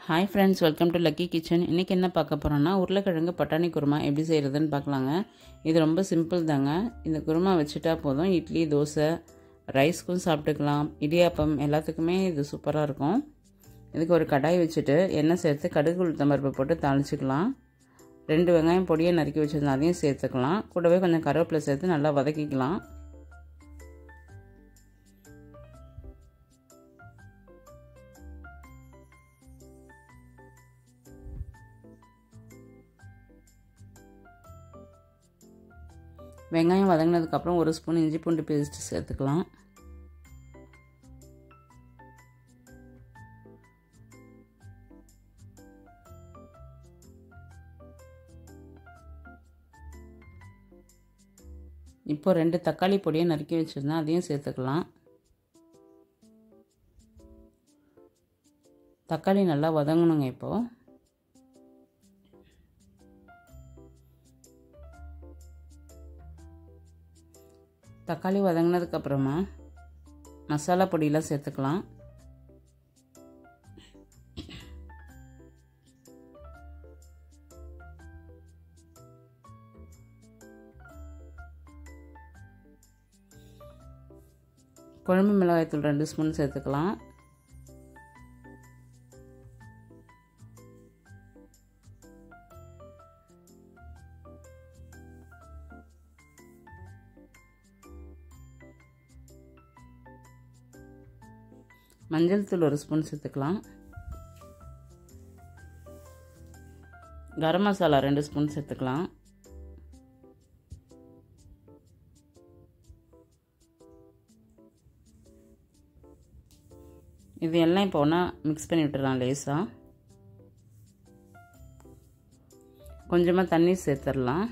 Hi friends, welcome to lucky kitchen. இன்றைக்கி என்ன பார்க்க போகிறோன்னா உருளைக்கிழங்கு பட்டாணி குருமா எப்படி செய்கிறதுன்னு பார்க்கலாங்க. இது ரொம்ப சிம்பிள் தாங்க. இந்த குருமா வச்சுட்டா போதும், இட்லி, தோசை, ரைஸ்க்கும் சாப்பிட்டுக்கலாம், இடியாப்பம் எல்லாத்துக்குமே இது சூப்பராக இருக்கும். இதுக்கு ஒரு கடாய் வச்சுட்டு எண்ணெய் சேர்த்து கடுகு உளுத்தம் பருப்பு போட்டு தாளிச்சிக்கலாம். 2 வெங்காயம் பொடியை நறுக்கி வச்சுருந்தா அதையும் சேர்த்துக்கலாம். கூடவே கொஞ்சம் கருவேப்பிலை சேர்த்து நல்லா வதக்கிக்கலாம். வெங்காயம் வதங்கினதுக்கப்புறம் 1 ஸ்பூன் இஞ்சி பூண்டு பேஸ்ட் சேர்த்துக்கலாம். இப்போ 2 தக்காளி பொடியை நறுக்கி வச்சுருந்தேன், அதையும் சேர்த்துக்கலாம். தக்காளி நல்லா வதங்கணுங்க. இப்போது தக்காளி வதங்கினதுக்கப்புறமா மசாலா பொடியெலாம் சேர்த்துக்கலாம். குழம்பு மிளகாய்த்தூள் 2 ஸ்பூன் சேர்த்துக்கலாம். மஞ்சள் தூள் 1 ஸ்பூன் சேர்த்துக்கலாம். கரம் மசாலா 2 ஸ்பூன் சேர்த்துக்கலாம். இது எல்லாம் இப்போ ஒன்றா மிக்ஸ் பண்ணி விட்டுடலாம். லேசாக கொஞ்சமாக தண்ணி சேர்த்துடலாம்.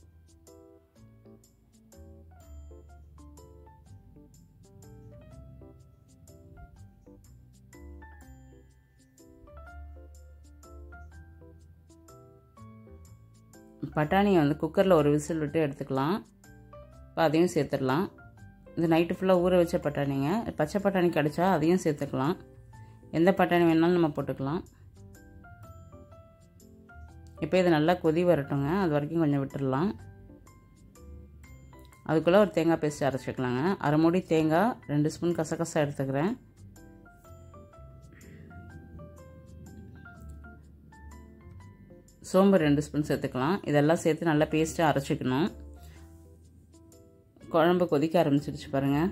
பட்டாணியை குக்கரில் 1 விசில் விட்டு எடுத்துக்கலாம். இப்போ அதையும் சேர்த்துடலாம். இது நைட்டு ஃபுல்லாக ஊற வச்ச பட்டாணிங்க. பச்சை பட்டாணி கிடச்சா அதையும் சேர்த்துக்கலாம். எந்த பட்டாணி வேணாலும் நம்ம போட்டுக்கலாம். இப்போ இது நல்லா கொதி வரட்டுங்க. அது வரைக்கும் கொஞ்சம் விட்டுடலாம். அதுக்குள்ளே ஒரு தேங்காய் பேஸ்ட் அரைச்சிக்கலாங்க. 1/2 மூடி தேங்காய், 2 ஸ்பூன் கசகசா எடுத்துக்கிறேன். சோம்பு 2 ஸ்பூன் சேர்த்துக்கலாம். இதெல்லாம் சேர்த்து நல்லா பேஸ்ட்டாக அரைச்சிக்கணும். குழம்பு கொதிக்க ஆரம்பிச்சிருச்சு பாருங்கள்.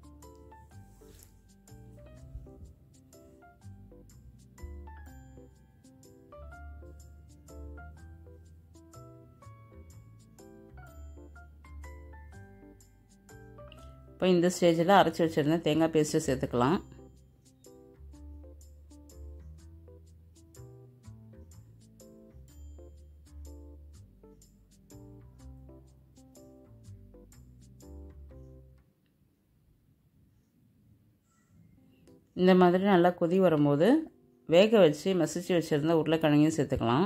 இப்போ இந்த ஸ்டேஜில் அரைச்சி வச்சுருந்த தேங்காய் பேஸ்ட்டை சேர்த்துக்கலாம். இந்த மாதிரி நல்லா கொதி வரும்போது வேக வச்சு மசிச்சு வச்சுருந்த உருளைக்கிழங்கையும் சேர்த்துக்கலாம்.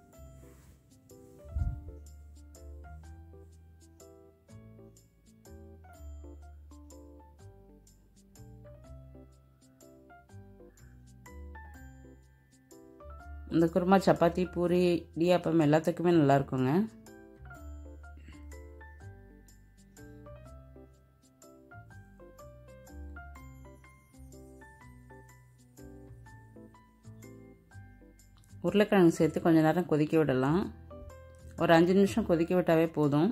இந்த குருமா சப்பாத்தி, பூரி, இடியாப்பம் எல்லாத்துக்குமே நல்லா இருக்குங்க. உருளைக்கிழங்கு சேர்த்து கொஞ்சம் நேரம் கொதிக்க விடலாம். ஒரு 5 நிமிஷம் கொதிக்க விட்டாவே போதும்.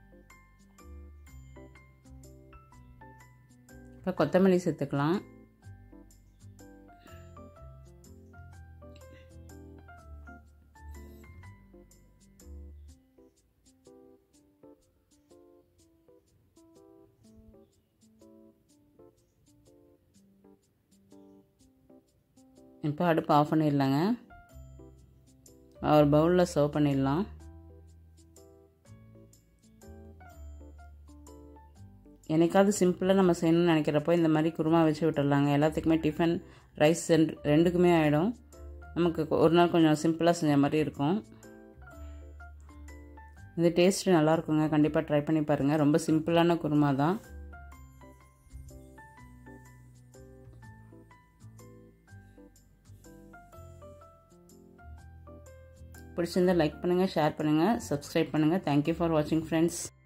இப்போ கொத்தமல்லி சேர்த்துக்கலாம். இப்போ அடுப்பு ஆஃப் பண்ணிடலாங்க. ஒரு பவுலில் சர்வ் பண்ணிடலாம். என்னைக்காவது சிம்பிளாக நம்ம செய்யணும்னு நினைக்கிறப்போ இந்த மாதிரி குருமா வச்சு விட்டுடலாங்க. எல்லாத்துக்குமே டிஃபன், ரைஸ் ரெண்டுக்குமே ஆகிடும். நமக்கு ஒரு நாள் கொஞ்சம் சிம்பிளாக செஞ்ச மாதிரி இருக்கும். இது டேஸ்ட்டு நல்லாயிருக்குங்க. கண்டிப்பாக ட்ரை பண்ணி பாருங்கள். ரொம்ப சிம்பிளான குருமா தான். பிடிச்சிருந்தால் லைக் பண்ணுங்கள், ஷேர் பண்ணுங்கள், சப்ஸ்கிரைப் பண்ணுங்கள். தேங்க்யூ ஃபார் வாட்சிங் ஃப்ரெண்ட்ஸ்.